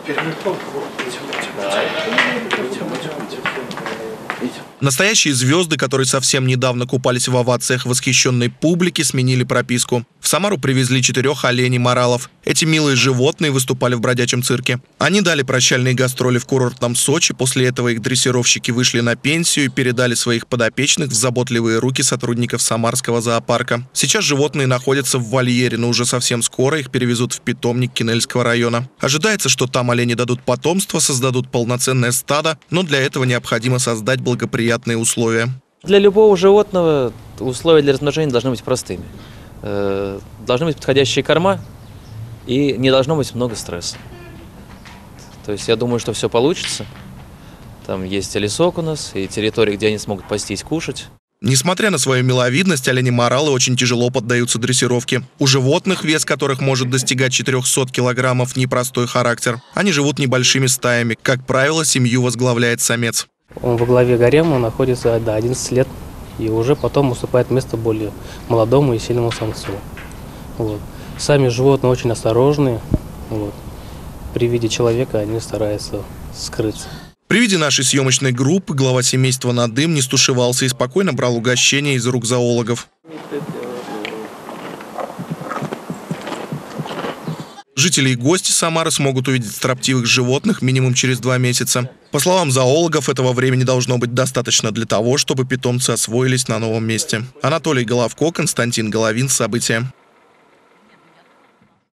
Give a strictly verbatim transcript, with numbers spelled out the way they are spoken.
Настоящие звезды, которые совсем недавно купались в овациях восхищенной публики, сменили прописку. В Самару привезли четырех оленей-моралов. Эти милые животные выступали в бродячем цирке. Они дали прощальные гастроли в курортном Сочи. После этого их дрессировщики вышли на пенсию и передали своих подопечных в заботливые руки сотрудников Самарского зоопарка. Сейчас животные находятся в вольере, но уже совсем скоро их перевезут в питомник Кинельского района. Ожидается, что там олени дадут потомство, создадут полноценное стадо, но для этого необходимо создать благоприятные условия. Для любого животного условия для размножения должны быть простыми. Должны быть подходящие корма и не должно быть много стресса. То есть я думаю, что все получится. Там есть и лесок у нас, и территории, где они смогут пастись, кушать. Несмотря на свою миловидность, олени-моралы очень тяжело поддаются дрессировке. У животных, вес которых может достигать четырёхсот килограммов, непростой характер. Они живут небольшими стаями. Как правило, семью возглавляет самец. Он во главе гарема находится до одиннадцати лет и уже потом уступает место более молодому и сильному самцу. Вот. Сами животные очень осторожные. Вот. При виде человека они стараются скрыться. При виде нашей съемочной группы глава семейства Надым не стушевался и спокойно брал угощение из рук зоологов. Жители и гости Самары смогут увидеть строптивых животных минимум через два месяца. По словам зоологов, этого времени должно быть достаточно для того, чтобы питомцы освоились на новом месте. Анатолий Головко, Константин Головин. События.